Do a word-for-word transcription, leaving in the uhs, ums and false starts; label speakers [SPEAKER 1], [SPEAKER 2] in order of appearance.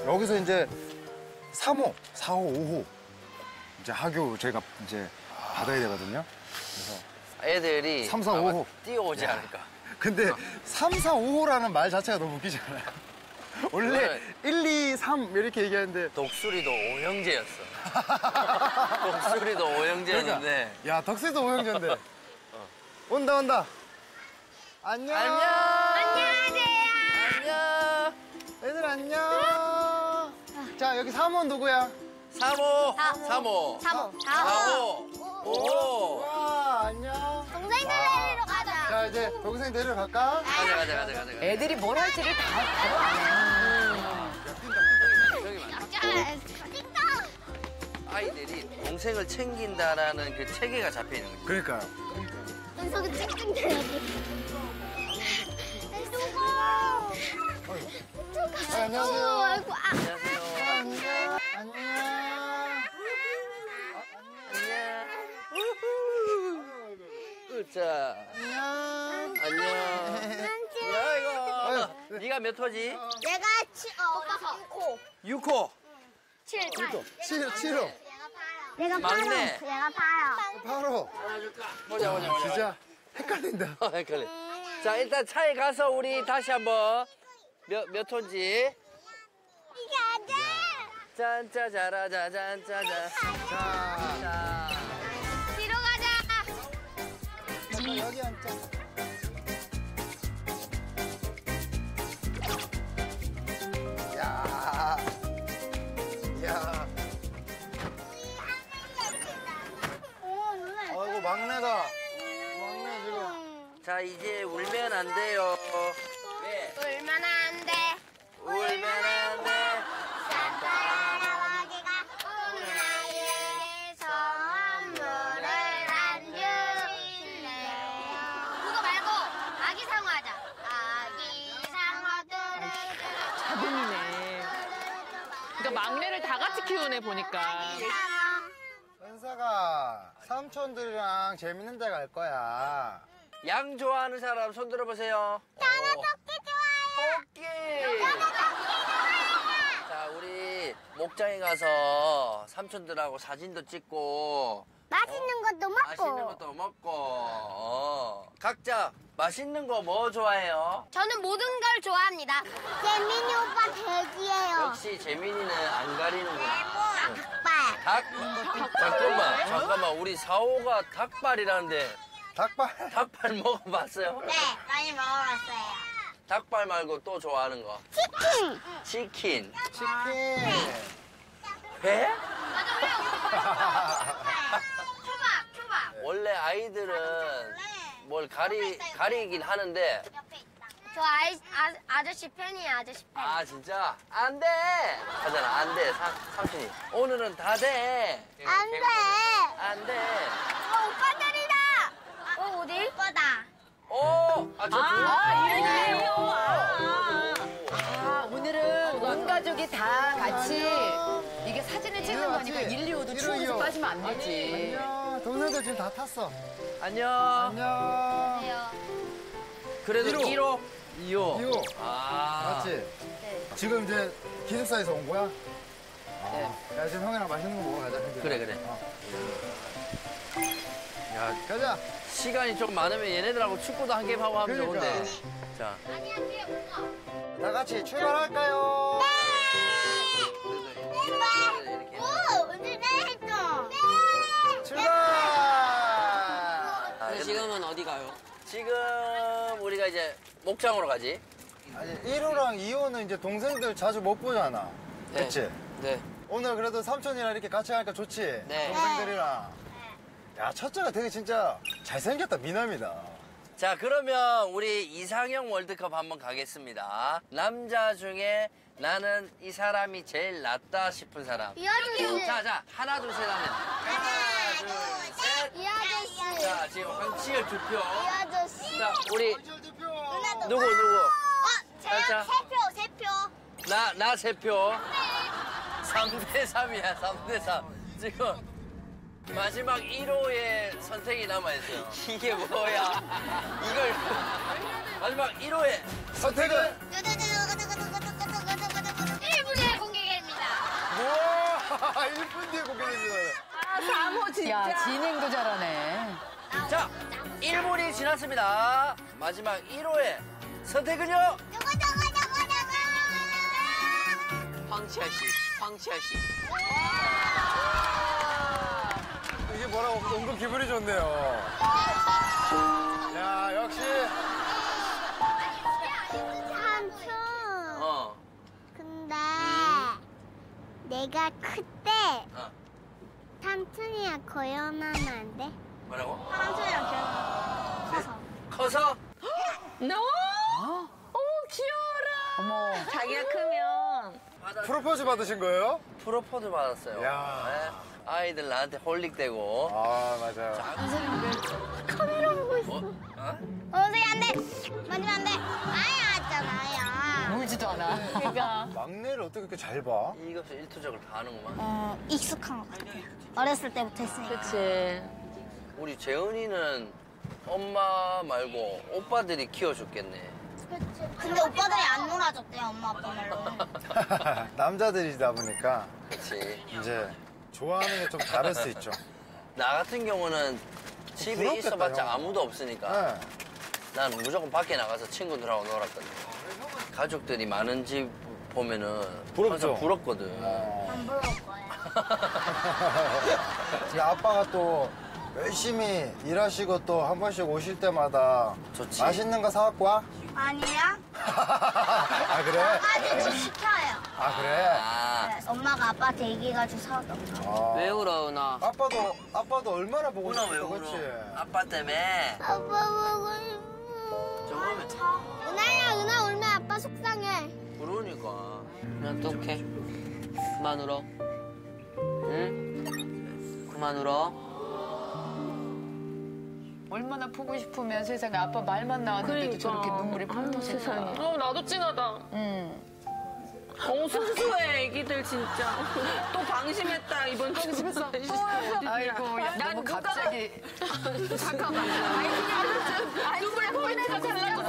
[SPEAKER 1] 여기서 이제 삼 호, 사 호, 오 호 이제 하교 저희가 이제 받아야 되거든요. 그래서
[SPEAKER 2] 애들이
[SPEAKER 1] 삼, 사, 오 호
[SPEAKER 2] 뛰어오지 않을까.
[SPEAKER 1] 근데 삼, 사, 오 호라는 말 자체가 너무 웃기잖아요. 원래 일, 이, 삼 이렇게 얘기하는데
[SPEAKER 2] 독수리도 오형제였어. 독수리도 오형제였는데.
[SPEAKER 1] 그러니까, 야, 덕수리도 오형제인데. 어. 온다, 온다. 안녕.
[SPEAKER 2] 안녕.
[SPEAKER 3] 안녕하세요.
[SPEAKER 2] 안녕.
[SPEAKER 1] 애들 안녕. 자, 여기 삼 호 누구야?
[SPEAKER 2] 삼 호.
[SPEAKER 3] 사 호.
[SPEAKER 2] 삼 호.
[SPEAKER 3] 삼 호.
[SPEAKER 2] 사 호. 오 호.
[SPEAKER 1] 와, 안녕.
[SPEAKER 3] 동생들 데리러 가자.
[SPEAKER 1] 자, 이제 동생 데리러 갈까?
[SPEAKER 2] 가자, 가자, 가자, 가자.
[SPEAKER 4] 애들이 뭘 할지를 다 바로 아네.
[SPEAKER 2] 저기 많아.
[SPEAKER 3] 띵동.
[SPEAKER 2] 아이들이 동생을 챙긴다라는 그 체계가 잡혀 있는 거지.
[SPEAKER 1] 그러니까요.
[SPEAKER 3] 눈속에 찡찡 대야지. 누구?
[SPEAKER 1] 안녕하세요.
[SPEAKER 3] 아이고, 아.
[SPEAKER 2] 안녕하세요.
[SPEAKER 1] 안녕. 안녕.
[SPEAKER 2] 안녕. 우후. 으짜.
[SPEAKER 1] 안녕.
[SPEAKER 2] 안녕. 야, 이거. 네가 몇 호지?
[SPEAKER 3] 내가 치, 어, 육 호.
[SPEAKER 2] 육 호.
[SPEAKER 3] 칠, 팔.
[SPEAKER 1] 칠 호, 칠 호.
[SPEAKER 3] 내가
[SPEAKER 2] 막내.
[SPEAKER 3] 내가 팔.
[SPEAKER 1] 바로.
[SPEAKER 2] 보자, 보자, 보자.
[SPEAKER 1] 진짜 헷갈린다.
[SPEAKER 2] 어, 헷갈려. 자, 일단 차에 가서 우리 다시 한번 몇, 몇 호인지.
[SPEAKER 3] 이게 안 돼.
[SPEAKER 2] 짠짜자라, 짜잔짜자.
[SPEAKER 1] 자,
[SPEAKER 2] 자.
[SPEAKER 3] 뒤로 가자.
[SPEAKER 1] 잠깐 여기 앉자. 야, 야.
[SPEAKER 3] 오, 누나.
[SPEAKER 1] 아이고 막내가. 막내 지금.
[SPEAKER 2] 자, 이제 울면 안 돼요. 네.
[SPEAKER 3] 울면 안 돼.
[SPEAKER 2] 울면 안 돼.
[SPEAKER 3] 산타 할아버지가 오늘 나에게 선물을 안 주실래요? 그거 말고 아기 상어 하자. 아기 상어들을
[SPEAKER 4] 자빈이네. 그러니까 막내를 다 같이 키우네 보니까.
[SPEAKER 1] 은사가 삼촌들이랑 재밌는 데 갈 거야.
[SPEAKER 2] 양 좋아하는 사람 손 들어보세요.
[SPEAKER 3] 나는
[SPEAKER 2] 어.
[SPEAKER 3] 토끼 좋아해.
[SPEAKER 2] 토끼.
[SPEAKER 3] 나는 토끼 좋아해.
[SPEAKER 2] 자, 우리 목장에 가서 삼촌들하고 사진도 찍고
[SPEAKER 3] 맛있는 것도 먹고.
[SPEAKER 2] 맛있는 것도 먹고. 어. 각자 맛있는 거 뭐 좋아해요?
[SPEAKER 3] 저는 모든 걸 좋아합니다. 재민이 오빠 돼지예요.
[SPEAKER 2] 역시 재민이는 안 가리는구나.
[SPEAKER 3] 닭발.
[SPEAKER 2] 닭? 잠깐만, 잠깐만. 우리 사오가 닭발이라는데
[SPEAKER 1] 닭발.
[SPEAKER 2] 닭발 먹어봤어요?
[SPEAKER 3] 네, 많이 먹어봤어요.
[SPEAKER 2] 닭발 말고 또 좋아하는 거?
[SPEAKER 3] 치킨.
[SPEAKER 2] 치킨.
[SPEAKER 1] 치킨.
[SPEAKER 2] 회?
[SPEAKER 3] 초밥, 초밥.
[SPEAKER 2] 원래 아이들은 뭘 가리, 가리긴 하는데
[SPEAKER 3] 저 아이, 아, 아저씨 팬이에요, 아저씨 팬.
[SPEAKER 2] 아 진짜? 안 돼! 하잖아. 안 돼. 삼, 삼촌이. 오늘은 다 돼.
[SPEAKER 3] 안 돼.
[SPEAKER 2] 안 돼.
[SPEAKER 3] 어, 오빠들이다. 어, 어디? 오빠다.
[SPEAKER 2] 오! 아, 저
[SPEAKER 4] 아,
[SPEAKER 2] 두-
[SPEAKER 4] 이래요. 아, 아, 오늘은 온 가족이 다 같이 이게 사진을 찍는 거니까 일, 이 호도 추워서 빠지면 안 되지.
[SPEAKER 1] 안녕. 동생들 지금 다 탔어.
[SPEAKER 2] 안녕.
[SPEAKER 1] 안녕.
[SPEAKER 3] 네요.
[SPEAKER 2] 그래도
[SPEAKER 1] 일 호.
[SPEAKER 2] 일 호. 이 호.
[SPEAKER 1] 이 호.
[SPEAKER 2] 아.
[SPEAKER 1] 맞지?
[SPEAKER 3] 네.
[SPEAKER 1] 지금 이제 기숙사에서 온 거야?
[SPEAKER 2] 네.
[SPEAKER 1] 야, 지금 형이랑 맛있는 거 먹으러 가자.
[SPEAKER 2] 그래, 그래.
[SPEAKER 1] 어.
[SPEAKER 2] 야,
[SPEAKER 1] 가자.
[SPEAKER 2] 시간이 좀 많으면 얘네들하고 축구도 한 게임 하고 하면
[SPEAKER 1] 그러니까.
[SPEAKER 2] 좋은데. 자.
[SPEAKER 3] 아니야, 뒤에 뭐가?
[SPEAKER 1] 다 같이 출발할까요?
[SPEAKER 3] 네.
[SPEAKER 2] 이렇게.
[SPEAKER 3] 오, 운전해 했어. 네.
[SPEAKER 1] 출발!
[SPEAKER 2] 아,
[SPEAKER 5] 지금은 어디 가요?
[SPEAKER 2] 지금 우리가 이제 목장으로 가지.
[SPEAKER 1] 아니, 일 호랑 이 호는 이제 동생들 자주 못 보잖아.
[SPEAKER 2] 네.
[SPEAKER 1] 그치?
[SPEAKER 2] 네.
[SPEAKER 1] 오늘 그래도 삼촌이랑 이렇게 같이 가니까 좋지?
[SPEAKER 2] 네.
[SPEAKER 1] 동생들이랑. 야, 첫째가 되게 진짜 잘생겼다, 미남이다.
[SPEAKER 2] 자, 그러면 우리 이상형 월드컵 한번 가겠습니다. 남자 중에 나는 이 사람이 제일 낫다 싶은 사람.
[SPEAKER 3] 이 아저씨.
[SPEAKER 2] 자, 자, 하나, 둘, 셋 하면. 하나, 둘, 셋.
[SPEAKER 3] 이 아저씨.
[SPEAKER 2] 자, 지금 황치열 두 표.
[SPEAKER 3] 이 아저씨.
[SPEAKER 2] 자, 우리
[SPEAKER 3] 누나도.
[SPEAKER 2] 누구, 누구?
[SPEAKER 3] 어,
[SPEAKER 2] 자, 자.
[SPEAKER 3] 제가 세 표, 세 표.
[SPEAKER 2] 나, 나 세 표. 삼 대 삼이야, 삼 대 삼. 지금 마지막 일 호의 선택이 남아있어요. 이게 뭐야? 이걸 마지막 일 호의
[SPEAKER 1] 선택은?
[SPEAKER 3] 일 분의 공개.
[SPEAKER 1] 일 분 뒤에 공개됩니다.
[SPEAKER 4] 아, 사모 진짜. 야, 진행도 잘하네.
[SPEAKER 2] 자, 일 분이 지났습니다. 마지막 일 호의 선택은요?
[SPEAKER 3] 누구 누구 누구 누구.
[SPEAKER 2] 황치아 씨, 황치아 씨.
[SPEAKER 1] 이게 뭐라고 은근 기분이 좋네요. 야, 역시.
[SPEAKER 3] 삼촌.
[SPEAKER 2] 어.
[SPEAKER 3] 근데 내가 그때
[SPEAKER 2] 어.
[SPEAKER 3] 삼촌이랑 거연하면 안 돼?
[SPEAKER 2] 뭐라고?
[SPEAKER 3] 삼촌이랑 거연 커서.
[SPEAKER 2] 커서?
[SPEAKER 5] 너? 어머 귀여워라.
[SPEAKER 4] 어머.
[SPEAKER 5] 자기가 크면.
[SPEAKER 1] 프로포즈 받으신 거예요?
[SPEAKER 2] 프로포즈 받았어요.
[SPEAKER 1] 야.
[SPEAKER 2] 네. 아이들 나한테 홀릭대고.
[SPEAKER 1] 아, 맞아요.
[SPEAKER 3] 카메라 보고 있어.
[SPEAKER 2] 어? 어?
[SPEAKER 3] 어디 안 돼. 만지면 안 돼. 아야 했잖아요.
[SPEAKER 4] 울지도 않아.
[SPEAKER 5] 그러니까.
[SPEAKER 1] 막내를 어떻게 그렇게 잘 봐?
[SPEAKER 2] 이것을 일투족을 다 하는구만.
[SPEAKER 3] 어, 익숙한 것 같아요. 어렸을 때부터 했으니까.
[SPEAKER 5] 그치.
[SPEAKER 2] 우리 재은이는 엄마 말고 오빠들이 키워줬겠네.
[SPEAKER 3] 근데 오빠들이 안 놀아줬대요, 엄마 아빠 말로.
[SPEAKER 1] 남자들이다 보니까
[SPEAKER 2] 그치.
[SPEAKER 1] 이제 좋아하는 게 좀 다를 수 있죠.
[SPEAKER 2] 나 같은 경우는 집에
[SPEAKER 1] 부럽겠다,
[SPEAKER 2] 있어봤자
[SPEAKER 1] 형.
[SPEAKER 2] 아무도 없으니까
[SPEAKER 1] 네.
[SPEAKER 2] 난 무조건 밖에 나가서 친구들하고 놀았거든. 가족들이 많은 집 보면은
[SPEAKER 1] 부럽죠?
[SPEAKER 2] 항상 부럽거든.
[SPEAKER 3] 안 부러울 거야.
[SPEAKER 1] 근데 아빠가 또 열심히 일하시고 또 한 번씩 오실 때마다
[SPEAKER 2] 좋지.
[SPEAKER 1] 맛있는 거 사갖고 와?
[SPEAKER 3] 아니야?
[SPEAKER 1] 아, 그래?
[SPEAKER 3] 아빠한테 시켜요.
[SPEAKER 1] 아, 그래?
[SPEAKER 2] 아,
[SPEAKER 3] 네, 엄마가 아빠한테 얘기해가지고 사오던가.
[SPEAKER 1] 아.
[SPEAKER 2] 왜 울어, 은하?
[SPEAKER 1] 아빠도, 아빠도 얼마나 보고
[SPEAKER 2] 은하
[SPEAKER 1] 싶어,
[SPEAKER 2] 왜 울어?
[SPEAKER 1] 그치?
[SPEAKER 2] 아빠 때문에.
[SPEAKER 3] 아빠 보고 싶어.
[SPEAKER 2] 저거면
[SPEAKER 3] 은하야, 은하 울면 아빠 속상해.
[SPEAKER 2] 그러니까. 그냥 어떡해. 그만 울어. 응? 그만 울어.
[SPEAKER 4] 얼마나 보고 싶으면 세상에 아빠 말만 나왔는데도 저렇게 눈물이 펄펄
[SPEAKER 5] 아유, 세상에.
[SPEAKER 4] 세상에.
[SPEAKER 5] 어, 나도 찡하다.
[SPEAKER 4] 응.
[SPEAKER 5] 어, 순수해, 애기들 진짜. 또 방심했다, 이번 주.
[SPEAKER 4] 방심했어. 아이고, 야,
[SPEAKER 5] 난
[SPEAKER 4] 너무
[SPEAKER 5] 누가-
[SPEAKER 4] 갑자기. 잠깐만. 아이, 그냥 눈물 보내서 달라고